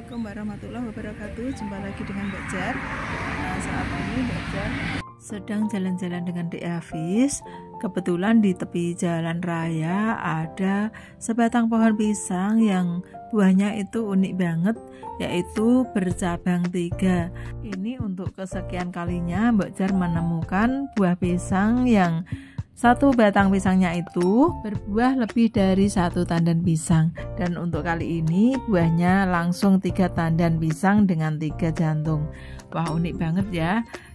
Assalamualaikum warahmatullahi wabarakatuh. Jumpa lagi dengan Mbak Jar. Nah, saat ini Mbak Jar sedang jalan-jalan dengan Dek Hafiz. Kebetulan di tepi jalan raya ada sebatang pohon pisang yang buahnya itu unik banget, yaitu bercabang 3. Ini untuk kesekian kalinya Mbak Jar menemukan buah pisang yang satu batang pisangnya itu berbuah lebih dari 1 tandan pisang, dan untuk kali ini buahnya langsung 3 tandan pisang dengan 3 jantung. Wah, unik banget ya.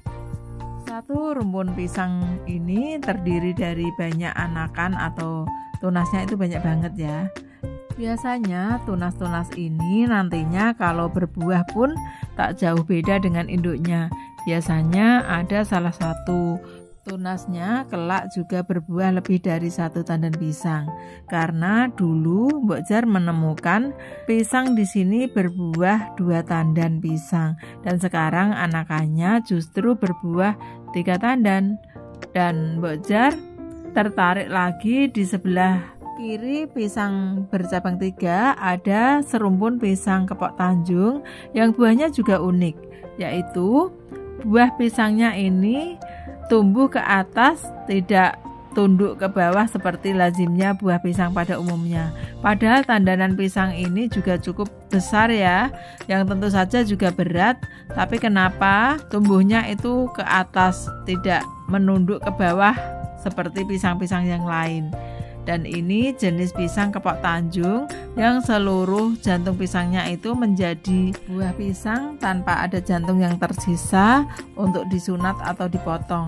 Satu rumpun pisang ini terdiri dari banyak anakan atau tunasnya itu banyak banget ya. Biasanya tunas-tunas ini nantinya kalau berbuah pun tak jauh beda dengan induknya. Biasanya ada salah satu tunasnya kelak juga berbuah lebih dari 1 tandan pisang. Karena dulu Mbok Jar menemukan pisang di sini berbuah 2 tandan pisang, dan sekarang anakannya justru berbuah 3 tandan. Dan Mbok Jar tertarik lagi di sebelah kiri pisang bercabang 3 ada serumpun pisang kepok Tanjung yang buahnya juga unik, yaitu buah pisangnya ini tumbuh ke atas, tidak tunduk ke bawah seperti lazimnya buah pisang pada umumnya. Padahal tandanan pisang ini juga cukup besar ya, yang tentu saja juga berat, tapi kenapa tumbuhnya itu ke atas, tidak menunduk ke bawah seperti pisang-pisang yang lain. Dan ini jenis pisang kepok Tanjung yang seluruh jantung pisangnya itu menjadi buah pisang tanpa ada jantung yang tersisa untuk disunat atau dipotong.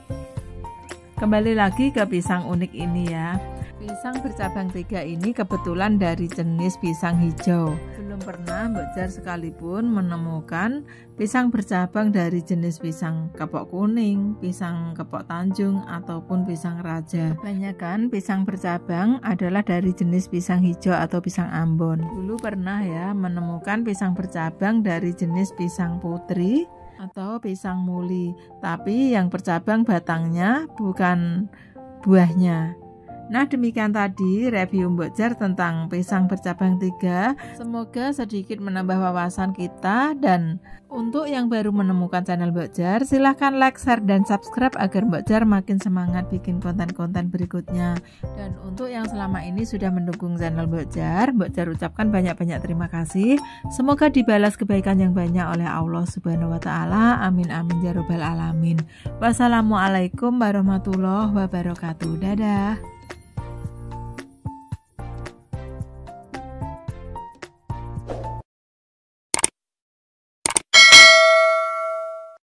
Kembali lagi ke pisang unik ini ya. Pisang bercabang 3 ini kebetulan dari jenis pisang hijau. Belum pernah Mbok Jar sekalipun menemukan pisang bercabang dari jenis pisang kepok kuning, pisang kepok Tanjung, ataupun pisang raja. Kebanyakan pisang bercabang adalah dari jenis pisang hijau atau pisang Ambon. Dulu pernah ya menemukan pisang bercabang dari jenis pisang putri atau pisang muli, tapi yang bercabang batangnya bukan buahnya. Nah, demikian tadi review Mbok Jar tentang pisang bercabang 3. Semoga sedikit menambah wawasan kita, dan untuk yang baru menemukan channel Mbok Jar, silahkan like, share, dan subscribe agar Mbok Jar makin semangat bikin konten-konten berikutnya. Dan untuk yang selama ini sudah mendukung channel Mbok Jar ucapkan banyak-banyak terima kasih. Semoga dibalas kebaikan yang banyak oleh Allah Subhanahu wa Ta'ala. Amin amin ya rabbal alamin. Wassalamualaikum warahmatullahi wabarakatuh. Dadah.